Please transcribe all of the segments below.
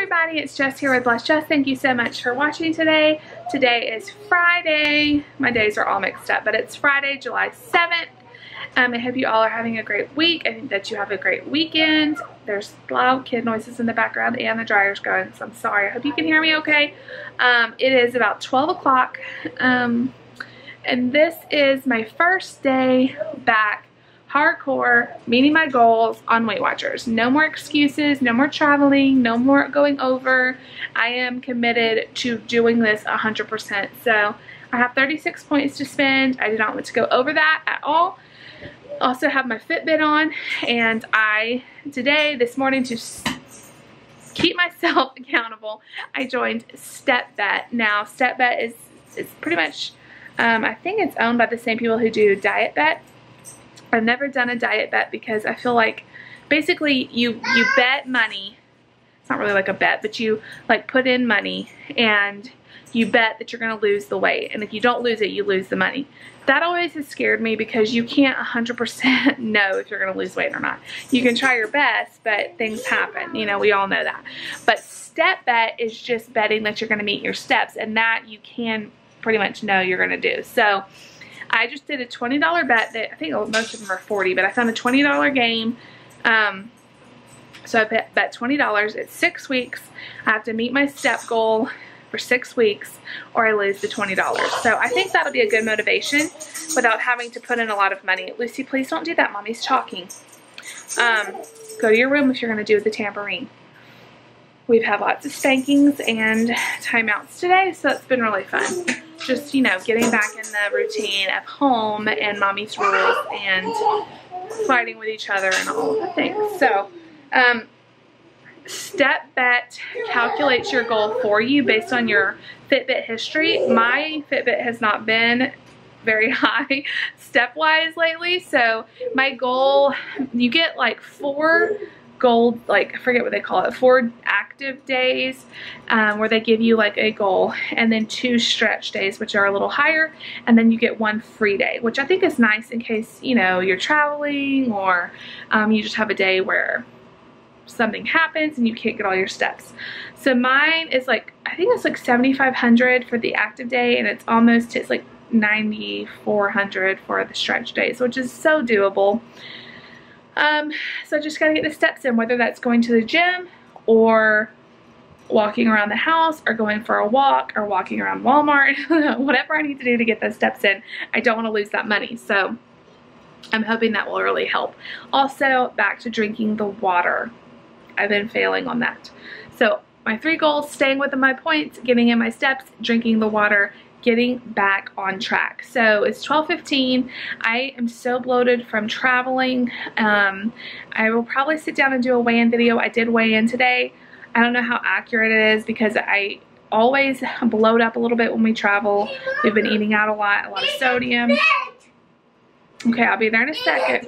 everybody, it's Jess here with Bless Jess. Thank you so much for watching today. Today is Friday. My days are all mixed up, but it's Friday, July 7th. I hope you all are having a great week. I think that you have a great weekend. There's loud kid noises in the background and the dryer's going, so I'm sorry. I hope you can hear me okay. It is about 12 o'clock, and this is my first day back hardcore, meeting my goals on Weight Watchers. No more excuses, no more traveling, no more going over. I am committed to doing this 100%. So I have 36 points to spend. I do not want to go over that at all. Also have my Fitbit on, and this morning, to keep myself accountable, I joined StepBet. Now StepBet is pretty much, I think it's owned by the same people who do Diet Bet. I've never done a diet bet because I feel like basically you bet money. It's not really like a bet, but you like put in money and you bet that you're going to lose the weight, and if you don't lose it, you lose the money. That always has scared me because you can't 100% know if you're going to lose weight or not. You can try your best, but things happen. You know, we all know that. But step bet is just betting that you're going to meet your steps, and that you can pretty much know you're going to do. So I just did a $20 bet that I think most of them are $40, but I found a $20 game. So I bet $20. It's 6 weeks. I have to meet my step goal for 6 weeks or I lose the $20. So I think that'll be a good motivation without having to put in a lot of money. Lucy, please don't do that. Mommy's talking. Go to your room if you're going to do the tambourine. We've had lots of spankings and timeouts today, so it's been really fun. Just, you know, getting back in the routine of home and mommy's rules and fighting with each other and all of the things. So, StepBet calculates your goal for you based on your Fitbit history. My Fitbit has not been very high step-wise lately, so my goal, you get like 4 gold, like I forget what they call it, 4 active days where they give you like a goal, and then 2 stretch days, which are a little higher, and then you get 1 free day, which I think is nice in case, you know, you're traveling or you just have a day where something happens and you can't get all your steps. So mine is like, I think it's like 7,500 for the active day, and it's like 9,400 for the stretch days, which is so doable. So I just gotta get the steps in, whether that's going to the gym or walking around the house or going for a walk or walking around Walmart. Whatever I need to do to get those steps in, I don't want to lose that money. So I'm hoping that will really help. Also, back to drinking the water. I've been failing on that. So my 3 goals: staying within my points, getting in my steps, drinking the water, getting back on track. So it's 12:15. I am so bloated from traveling. I will probably sit down and do a weigh-in video. I did weigh in today. I don't know how accurate it is because I always bloat up a little bit when we travel. We've been eating out a lot of sodium. Okay, I'll be there in a second.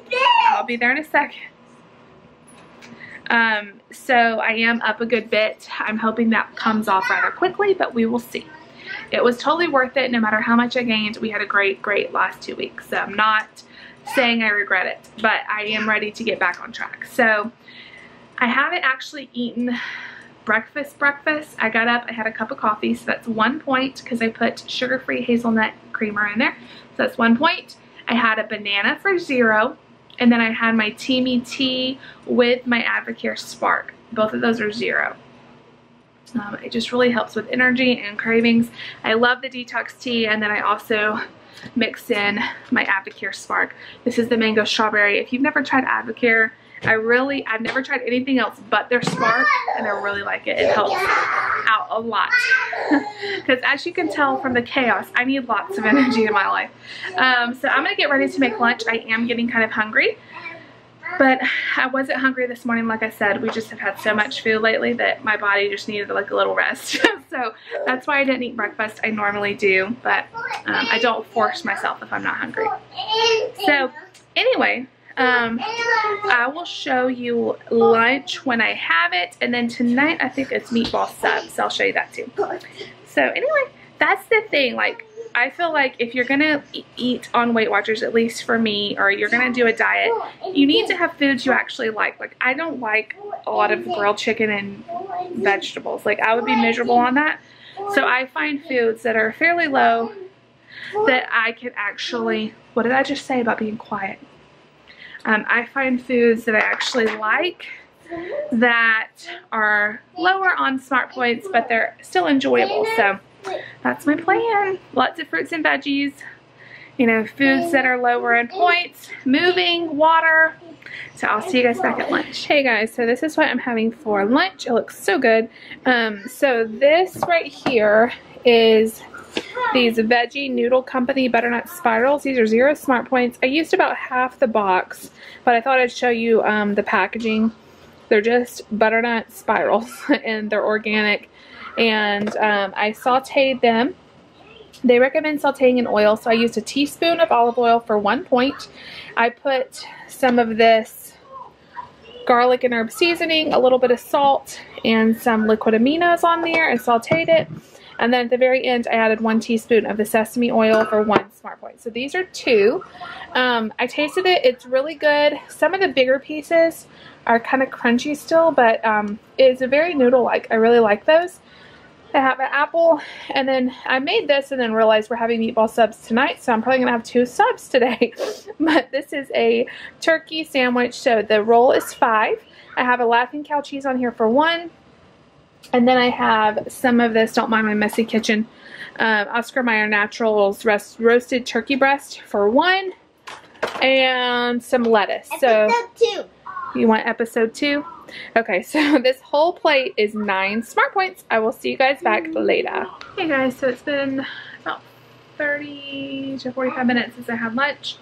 So I am up a good bit. I'm hoping that comes off rather quickly, but we will see. It was totally worth it no matter how much I gained. We had a great last 2 weeks. So I'm not saying I regret it, but I am ready to get back on track. So I haven't actually eaten breakfast. I got up, I had a cup of coffee, so that's 1 point because I put sugar-free hazelnut creamer in there. So that's 1 point. I had a banana for 0. And then I had my Teamy tea with my Advocare Spark. Both of those are 0. It just really helps with energy and cravings. I love the detox tea, and then I also mix in my Advocare Spark. This is the mango strawberry. If you've never tried Advocare, I've never tried anything else but their Spark, and I really like it. It helps out a lot. Because as you can tell from the chaos, I need lots of energy in my life. So I'm going to get ready to make lunch. I am getting kind of hungry. But I wasn't hungry this morning, like I said. We just have had so much food lately that my body just needed like a little rest. So that's why I didn't eat breakfast. I normally do, but I don't force myself if I'm not hungry. So anyway, I will show you lunch when I have it, and then tonight I think it's meatball subs, so I'll show you that too. So anyway, that's the thing. Like, I feel like if you're gonna eat on Weight Watchers, at least for me, or you're gonna do a diet, you need to have foods you actually like. Like, I don't like a lot of grilled chicken and vegetables. Like, I would be miserable on that. So I find foods that are fairly low that I can actually, what did I just say about being quiet? I find foods that I actually like that are lower on smart points, but they're still enjoyable. So that's my plan. Lots of fruits and veggies, you know, foods that are lower in points, moving, water. So I'll see you guys back at lunch. Hey guys, so this is what I'm having for lunch. It looks so good. So this right here is these Veggie Noodle Company butternut spirals. These are 0 smart points. I used about half the box, but I thought I'd show you the packaging. They're just butternut spirals and they're organic. And I sauteed them. They recommend sauteing in oil, so I used a teaspoon of olive oil for 1 point. I put some of this garlic and herb seasoning, a little bit of salt, and some liquid aminos on there and sauteed it. And then at the very end, I added 1 teaspoon of the sesame oil for 1 smart point. So these are 2. I tasted it. It's really good. Some of the bigger pieces are kind of crunchy still, but it's very noodle-like. I really like those. I have an apple, and then I made this and then realized we're having meatball subs tonight, so I'm probably going to have 2 subs today. But this is a turkey sandwich, so the roll is 5. I have a Laughing Cow cheese on here for 1. And then I have some of this, don't mind my messy kitchen, Oscar Mayer Naturals roasted turkey breast for 1. And some lettuce. So Episode 2. You want episode 2? Okay, so this whole plate is 9 smart points. I will see you guys back later. Hey guys, so it's been about 30 to 45 minutes since I had lunch.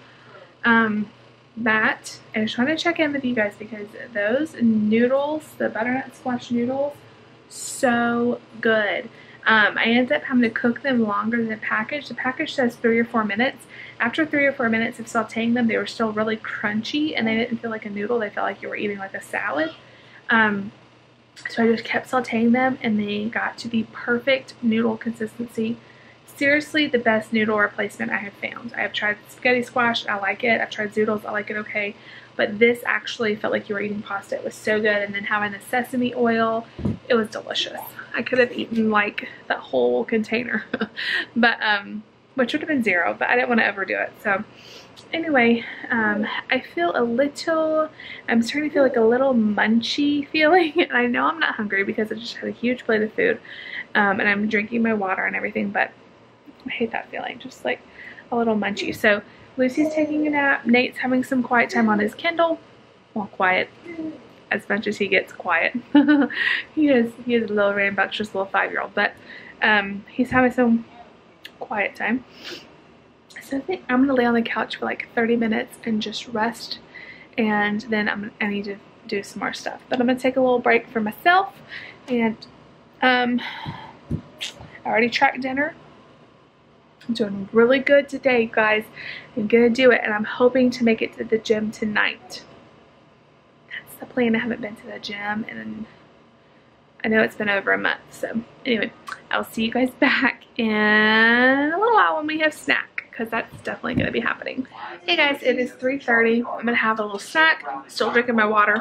I just wanted to check in with you guys because those noodles, the butternut squash noodles, so good. I ended up having to cook them longer than the package. The package says 3 or 4 minutes. After 3 or 4 minutes of sauteing them, they were still really crunchy and they didn't feel like a noodle. They felt like you were eating like a salad. So I just kept sauteing them and they got to the perfect noodle consistency. Seriously, the best noodle replacement I have found. I have tried spaghetti squash. I like it. I've tried zoodles. I like it okay. But this actually felt like you were eating pasta. It was so good. And then having the sesame oil, it was delicious. I could have eaten like the whole container. But, which would have been 0, but I didn't want to overdo it. So anyway, I feel I'm starting to feel like a little munchy feeling. And I know I'm not hungry because I just had a huge plate of food. And I'm drinking my water and everything, but I hate that feeling, just like a little munchy. So Lucy's taking a nap. Nate's having some quiet time on his Kindle. Well, quiet as much as he gets quiet. he is a little rambunctious little 5-year-old, but he's having some quiet time. So I think I'm gonna lay on the couch for like 30 minutes and just rest, and then I need to do some more stuff. But I'm gonna take a little break for myself, and I already tracked dinner. I'm doing really good today, guys. I'm gonna do it, and I'm hoping to make it to the gym tonight. That's the plan. I haven't been to the gym, and I know it's been over a month. So anyway, I'll see you guys back in a little while when we have snack, because that's definitely gonna be happening. Hey guys, it is 3:30. I'm gonna have a little snack. Still drinking my water.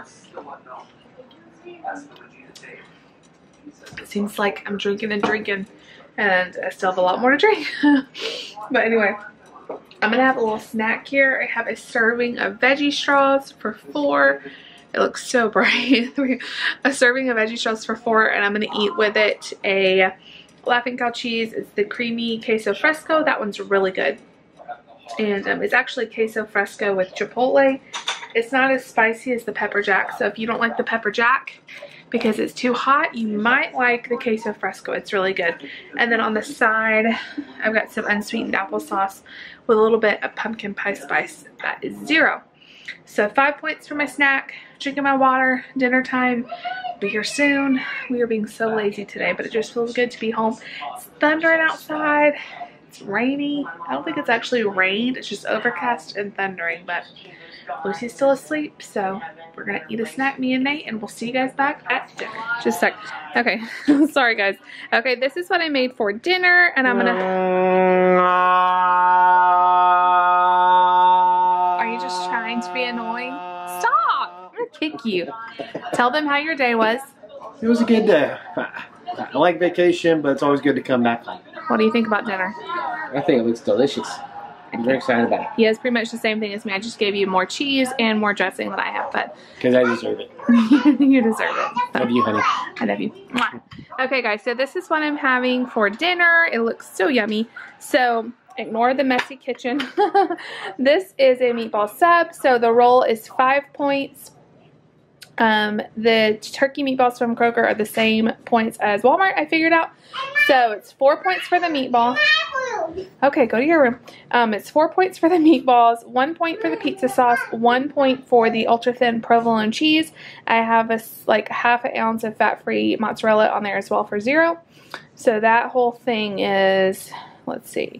It seems like I'm drinking and drinking, and I still have a lot more to drink. But anyway, I'm gonna have a little snack here. I have a serving of veggie straws for 4. It looks so bright. A serving of veggie straws for 4, and I'm gonna eat with it a Laughing Cow cheese. It's the creamy queso fresco. That one's really good. And it's actually queso fresco with chipotle. It's not as spicy as the pepper jack, so if you don't like the pepper jack because it's too hot, you might like the queso fresco. It's really good. And then on the side, I've got some unsweetened applesauce with a little bit of pumpkin pie spice. That is 0. So 5 points for my snack, drinking my water, dinner time. Be here soon. We are being so lazy today, but it just feels good to be home. It's thundering outside. It's rainy. I don't think it's actually rain. It's just overcast and thundering, but Lucy's still asleep, so we're gonna eat a snack, me and Nate, and we'll see you guys back at dinner. Just a sec. Okay, sorry guys. Okay, this is what I made for dinner, and I'm gonna... Are you just trying to be annoying? Stop! I'm gonna kick you. Tell them how your day was. It was a good day. I like vacation, but it's always good to come back home. What do you think about dinner? I think it looks delicious. I'm very excited about it. Yeah, it's pretty much the same thing as me. I just gave you more cheese and more dressing than I have, but... Because I deserve it. You deserve it. So. Love you, honey. I love you. Mwah. Okay, guys, so this is what I'm having for dinner. It looks so yummy. So, ignore the messy kitchen. This is a meatball sub. So, the roll is 5 points. The turkey meatballs from Kroger are the same points as Walmart, I figured out. So it's 4 points for the meatball. Okay, go to your room. It's 4 points for the meatballs, 1 point for the pizza sauce, 1 point for the ultra thin provolone cheese. I have like half an ounce of fat-free mozzarella on there as well for 0. So that whole thing is, let's see,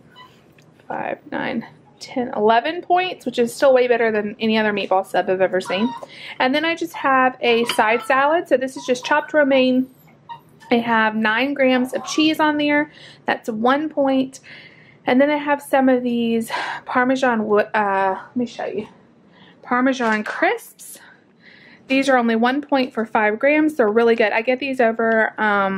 5, 9, 10, 11 points, which is still way better than any other meatball sub I've ever seen. And then I just have a side salad. So this is just chopped romaine. I have 9 grams of cheese on there. That's 1 point. And then I have some of these Parmesan, let me show you. Parmesan crisps. These are only 1 point for 5 grams. They're really good. I get these over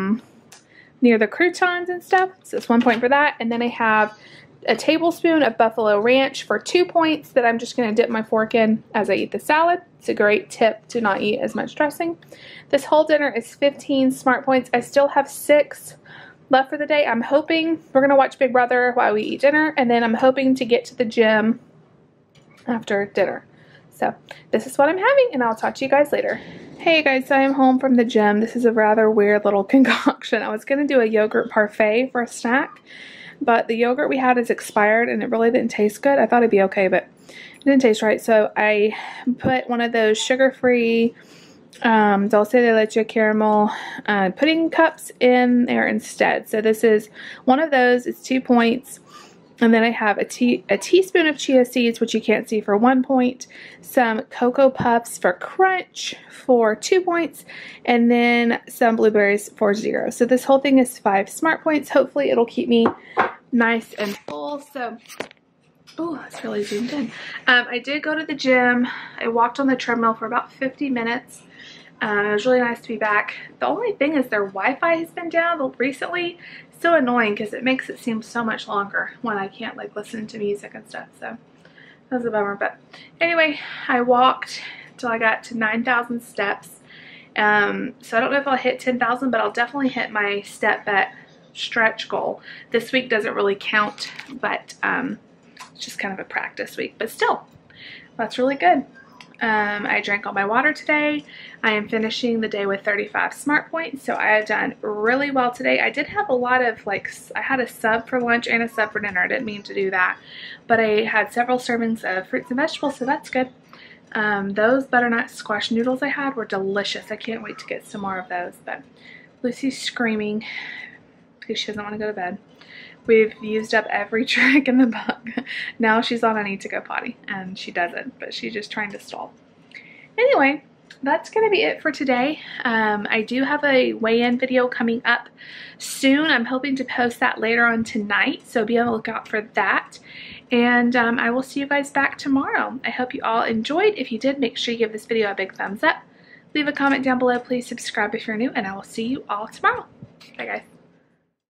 near the croutons and stuff. So it's 1 point for that. And then I have a tablespoon of buffalo ranch for 2 points that I'm just going to dip my fork in as I eat the salad. It's a great tip to not eat as much dressing. This whole dinner is 15 smart points. I still have 6 left for the day. I'm hoping we're going to watch Big Brother while we eat dinner, and then I'm hoping to get to the gym after dinner. So this is what I'm having, and I'll talk to you guys later. Hey guys, so I'm home from the gym. This is a rather weird little concoction. I was going to do a yogurt parfait for a snack, but the yogurt we had is expired and it really didn't taste good. I thought it'd be okay, but it didn't taste right. So I put one of those sugar-free dulce de leche caramel pudding cups in there instead. So this is one of those. It's 2 points. And then I have a teaspoon of chia seeds, which you can't see, for 1 point. Some Cocoa Puffs for crunch for 2 points. And then some blueberries for 0. So this whole thing is 5 smart points. Hopefully it'll keep me nice and full. So, oh, it's really zoomed in. I did go to the gym. I walked on the treadmill for about 50 minutes. It was really nice to be back. The only thing is their Wi-Fi has been down recently. So annoying because it makes it seem so much longer when I can't like listen to music and stuff. So that was a bummer. But anyway, I walked till I got to 9,000 steps. So I don't know if I'll hit 10,000, but I'll definitely hit my step bet stretch goal. This week doesn't really count, but it's just kind of a practice week. But still, that's really good. I drank all my water today. I am finishing the day with 35 smart points, so I have done really well today. I did have a lot of, like, I had a sub for lunch and a sub for dinner. I didn't mean to do that, but I had several servings of fruits and vegetables, so that's good. Those butternut squash noodles I had were delicious. I can't wait to get some more of those. But Lucy's screaming because she doesn't want to go to bed. We've used up every trick in the book. Now she's on I need to go potty, and she doesn't, but she's just trying to stall. Anyway, that's going to be it for today. I do have a weigh-in video coming up soon. I'm hoping to post that later on tonight, so be on the lookout for that. And I will see you guys back tomorrow. I hope you all enjoyed. If you did, make sure you give this video a big thumbs up. Leave a comment down below. Please subscribe if you're new, and I will see you all tomorrow. Bye, guys.